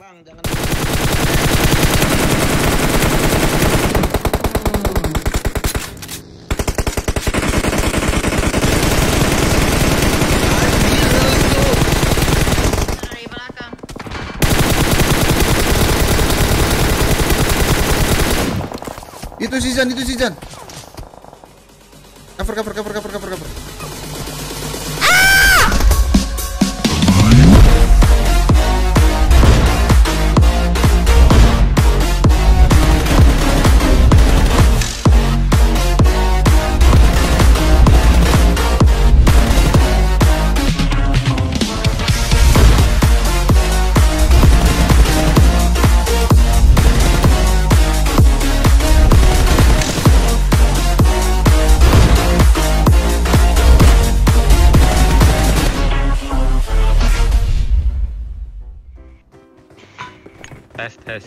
Bang, jangan. Dari belakang. Itu Zizan. Cover. Tes.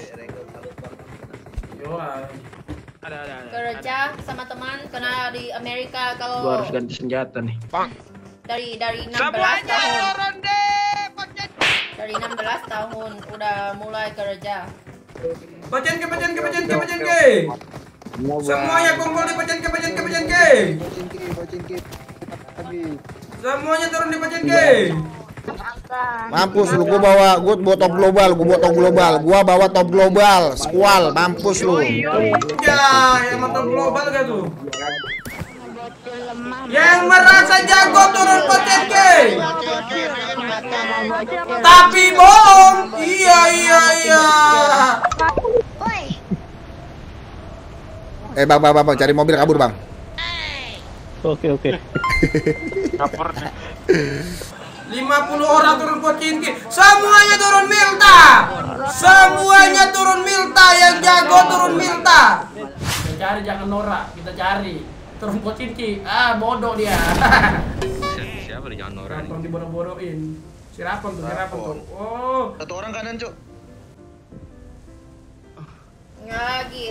Ada. Kerja sama teman karena di Amerika kalau Gua harus ganti senjata nih. dari 16 Semuanya tahun. turun deh. Dari 16 tahun udah mulai kerja. Pecen ke. Semuanya kumpul di pecen ke. Semuanya turun di pecen ke. Mampus lu, gua bawa top global, gua bawa top global, squall, mampus lu. Ya, yang mantap global gak tuh? Yang merasa jago turun pecen ke. Tapi bohong. Iya. Bang, cari mobil kabur, Bang. Oke. 50 orang turun Pochinki. Semuanya turun Milta. Yang jago turun Milta. Kita cari, jangan norak. Kita cari. Turun Pochinki. Bodoh dia. Siapa dia jangan norak? Rapon dibodoh-bodohin. Si Rapon tuh. Oh. Satu orang kanan, Cuk. Lagi.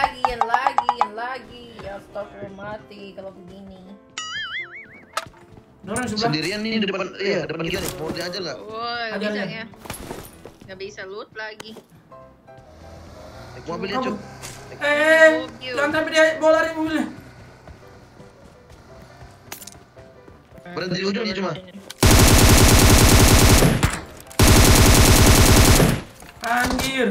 Astagfirullah, mati kalau begini. Dorong sebelah. Sendirian nih di depan. Iya, depan kita nih. Mau diajar enggak? Woi, Ajar, bisa ajar. ya? Nggak bisa loot lagi. Naik mobilnya, Cuk. Jangan sampai dia bawa lari mobilnya. Berhenti di ujungnya cuma. Anjir.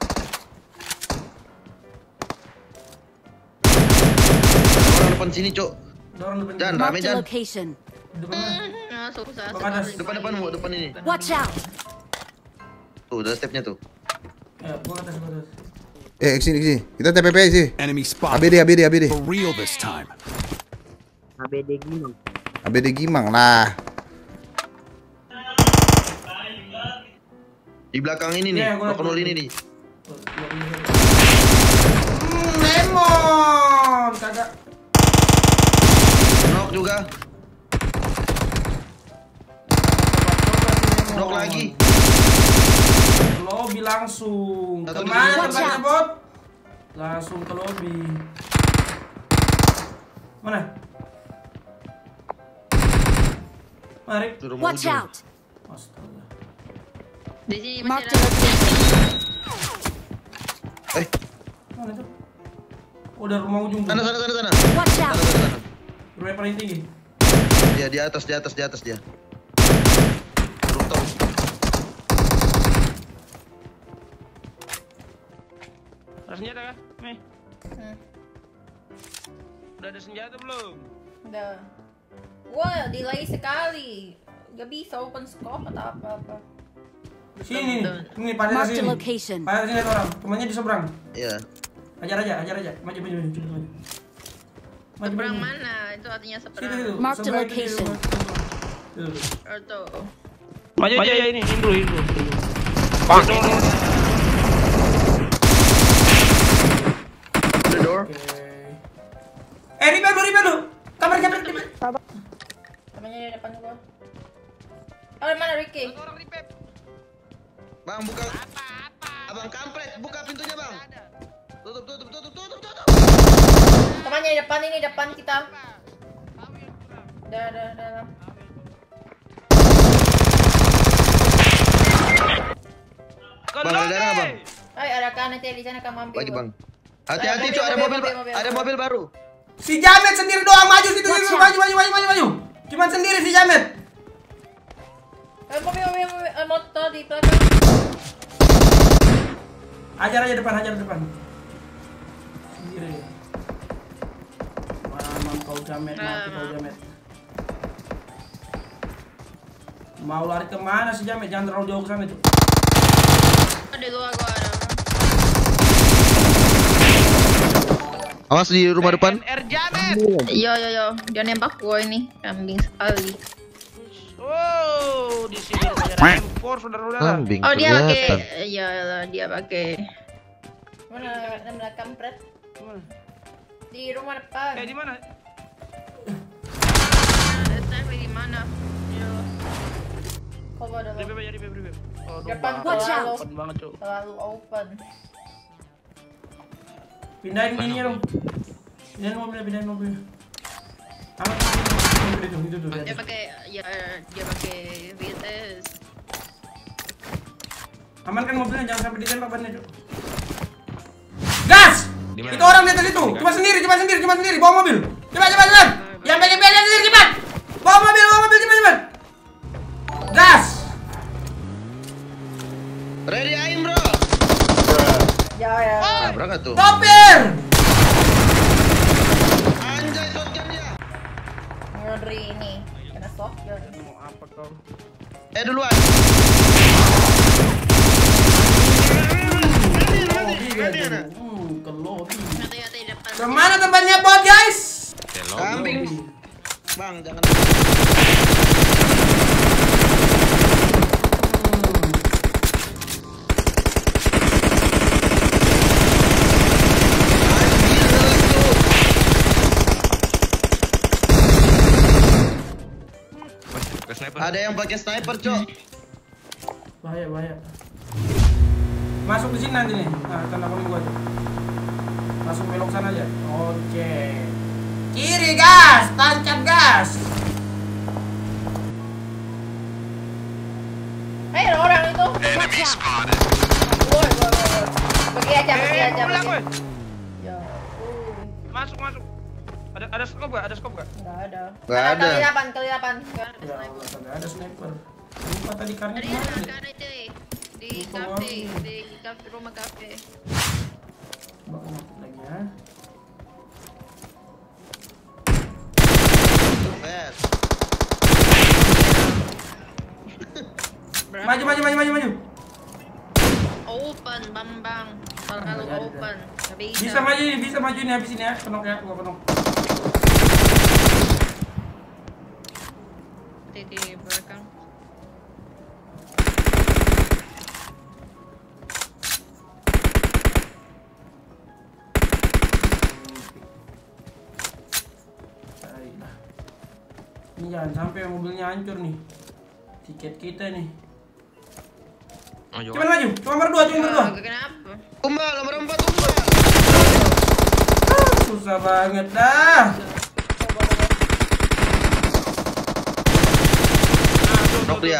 Orang depan sini, Cuk. Dorong depan. Jangan rame, Marked a jangan. location. Depan mana? Susah Bakadas. sekali. Depan, depan ini. Watch out! Tuh, udah stepnya tuh. Ya, gua atas. Kesini. Kita TPP sih. Enemy spot. ABD. For real this time. ABD Gimang. Nah, Di belakang ini nih, Iya, gua liat. 0 ini nih. Lemon. Kagak. Knock juga. Knock lagi. Lobby langsung. Satu Kemana di- tempatnya, Bot? Langsung ke lobby. Mana? Mari. Di rumah Watch ujung. out! Astaga. Di sini Marked masih a ada. location. Mana tuh? Udah rumah ujung tuh. Sana. Watch out! Sana. Rumah yang paling tinggi. Dia di atas dia. Rooftop. Ada senjata kah? Nih. Hmm, Udah ada senjata belum? udah. Wah, delay sekali. Gak bisa open scope atau apa-apa. Sini. Ini pada Marked a sini. location. Pada sini ada orang. Temannya di seberang. Iya. Ajar aja. Maju. Cepet maju. Seberang mana? Itu artinya Situ. seberang. Mark the Seberang itu, location. Tuh. Atau Maju ya ini, Indro. The door. Oke. Ribet lu. Kamar. temannya di depan gua. Oh, mana Ricky? Bang, buka. Abang kampret, buka pintunya, Bang. Tutup. Temannya di depan ini, depan kita. Dah. Bang, ada darah nggak, Bang? Ay, ada kan nanti di sana kamu ambil. Lagi, Bang. Hati-hati, Cuk, ada mobil baru. Si Jamet sendiri doang maju situ, maju. Cuman sendiri si Jamet. Mobil, motor di belakang. Hajar depan. Sendiri. Mamam kau Jamet, mati kau Jamet. Mau lari kemana si Jamet? Jangan terlalu jauh ke sana, Cuk. Di luar gua ada. Awas di rumah depan. Yo, dia nembak gua ini, kambing sekali. Oh, di sini ada M4 saudara-saudara. Kambing. Oh, dia pakai. Mana kampret? Di rumah depan. Di mana? Di mana? Yo. Coba dulu. Di Depan open banget, Cuk. Terlalu open. Pindahin ini dong. Pindahin mobilnya. Aman itu tuh. Dia pakai VTS. Amankan mobilnya, jangan sampai ditembak bannya, Cuk. Gas! Itu orang di atas itu. Cuma sendiri. Bawa mobil. Cepat. Yang pengen sendiri cepat. Bawa mobil cepat. Gas! Ready aim, bro. Ya. Berangkat tuh. Sopir! Anjay, shotgun dia. Ngeri ini. Kena shotgun. Mau apa kau? Duluan. Ke lobby. Hati-hati depan. Kemana tempatnya bot, guys? Kambing. Bang, jangan. Ada yang pakai sniper, Cok. Bahaya. Masuk di sini nanti nih. Nah, tanda kuning gua tuh. Masuk belok sana aja. Oke. Kiri gas, tancap gas. Ada orang itu. Woi. Pergi aja. Ya. Masuk. Ada scope gak? Enggak ada. Nggak ada. Kali 8. Ya Allah, kagak ada sniper. Lupa tadi karena Tadi mana deh. ada itu di kafe, rumah kafe. Coba aku lagi ya. Maju. Open, Bambang. Terlalu open. Nggak Bisa maju ini habis ini ya. Penok ya, gua penok. Di belakang. Baiklah. Ini jangan sampai mobilnya hancur nih. Tiket kita nih. Cuma maju, cuma berdua. Kenapa? Umbal, nomor 4 umbal. Susah banget dah. Nok dia.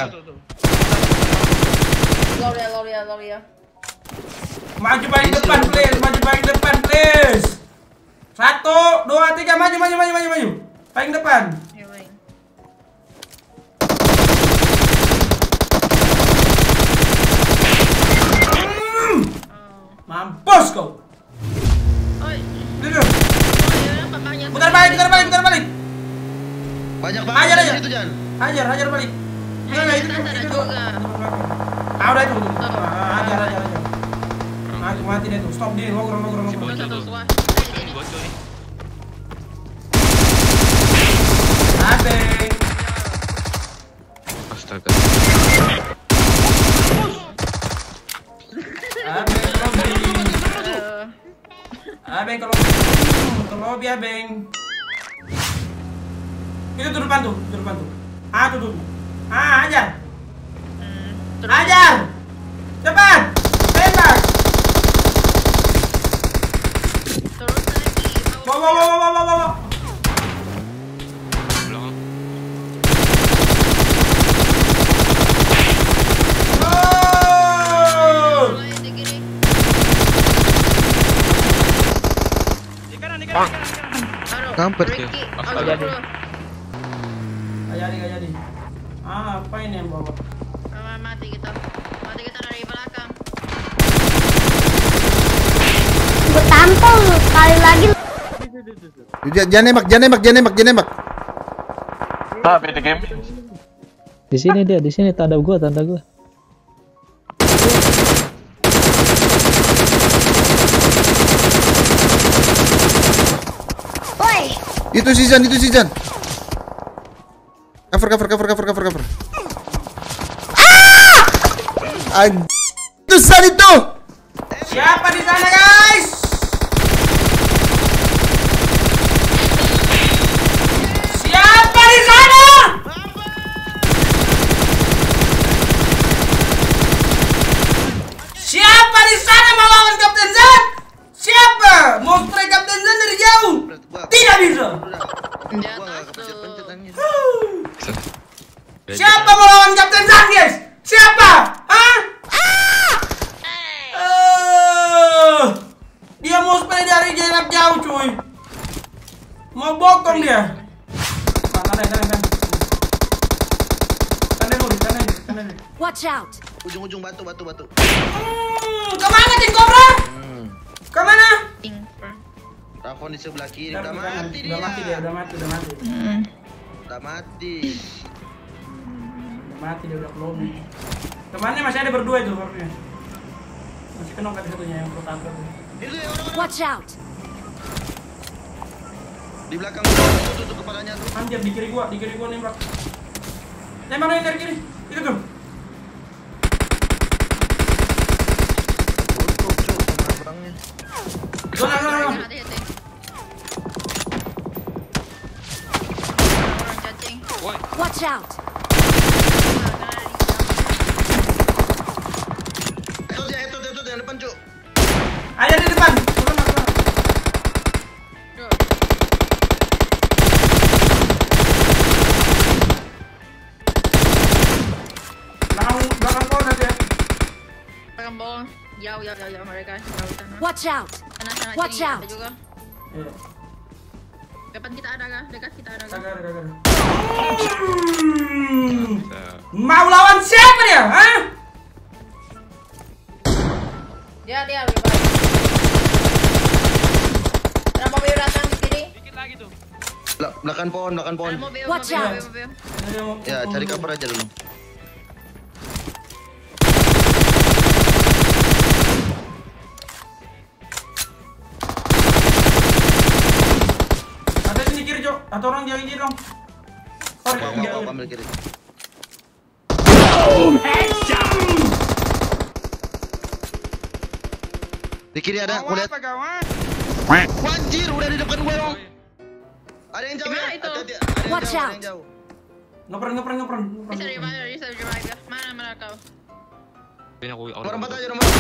Gloria. Maju paling depan please. 1, 2, 3, maju. Paling depan. Ya, baik. Mampus kau. Oi. Duduk. Papanya. Putar balik. Banyak Hajar banget aja. di situ, Jan. Hajar balik. Hajar, Itu ada itu. juga. Udah itu. Hajar. Mati deh tuh. Stop dia, logro. Satu suah. Bocor nih. Abeng. Astaga. Abeng kalau lobby Abeng. Itu tuh depan tuh. Tuh. Hajar. Hajar. Cepat. Tembak. Terus lagi. Bawa. Belakang. Oh! Kampret. Ricky, Astaga. dulu. Gak jadi. Apa ini yang bawa? Mati kita dari belakang. Gue tampol sekali lagi. Jangan nembak. Tak, beda game. Di sini tanda gua. Woi, Itu season. Cover. Itu San itu. Siapa di sana, guys? Siapa di sana? Siapa di sana melawan Kapten Zan? Siapa? Mau strike Kapten Zan dari jauh? Tidak bisa. Gua enggak kepencet-pencet anjir. Siapa melawan Kapten Zan, guys? Siapa? Hah? Dia mau spray dari jarak jauh, cuy. Mau bokong dia. Kanan. Kanan. watch out. Ujung-ujung batu. Kemana King Cobra? Kemana? Rafon di sebelah kiri. Udah mati dia. Udah mati dia udah ke lobby. Temannya masih ada berdua itu harusnya. Masih kena kan satunya yang protagon. Itu ya orang-orang. Watch out. Di belakang tutup kepalanya tuh. Anjir di kiri gua nembak. Nembak yang dari kiri. Itu tuh. Zona. Watch out. Itu yang depan, Cuk. Ada di depan. Belakang kau nanti. Belakang bawah. Jauh mereka. Jauh sana. Watch out. Sana Watch kiri out. ada juga. Iya. Depan kita ada kah? Dekat kita ada kah? Kagak. Mau lawan siapa dia? Hah? Dia bebas. Ada mobil datang di kiri. Dikit lagi tuh. Belakang pohon. Ada mobil. Watch out. Ya, cari cover aja dulu. Ada di kiri, Cok. Atau orang jalan kiri dong. Aku ambil kiri. Di kiri ada, aku lihat. Wajir, udah di depan gue dong. Ada yang jauh. Gimana itu? Hati-hati, Watch ada out. yang jauh. Ngepren. Bisa revive ya. Mana kau? Ini aku Nomor 4 aja, nomor 4.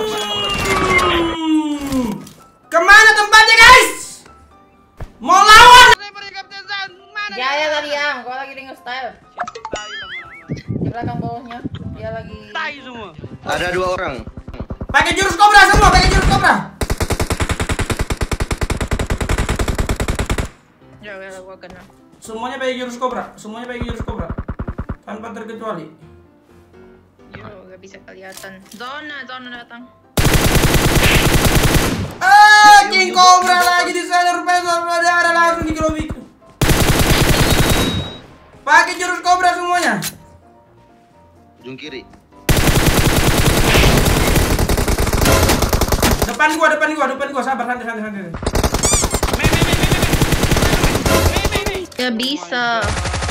Kemana tempatnya, guys? Mau lawan? Jaya tadi yang, gua lagi denger style. Di belakang bawahnya, dia lagi. Tai semua. Ada 2 orang. Pakai jurus kobra semua, Ya, gua kena. Semuanya pakai jurus kobra. Tanpa terkecuali. Yo, gak bisa kelihatan. Zona datang. King Cobra lagi di sana rupanya ada langsung di lobby. Pakai jurus kobra semuanya. Ujung kiri. Depan gua, sabar santai. Ya bisa.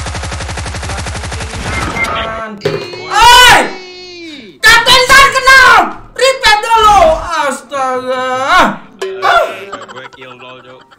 Oi! Kapten San kena! Repeat dulu! Astaga! Gue kill dulu, Cuk.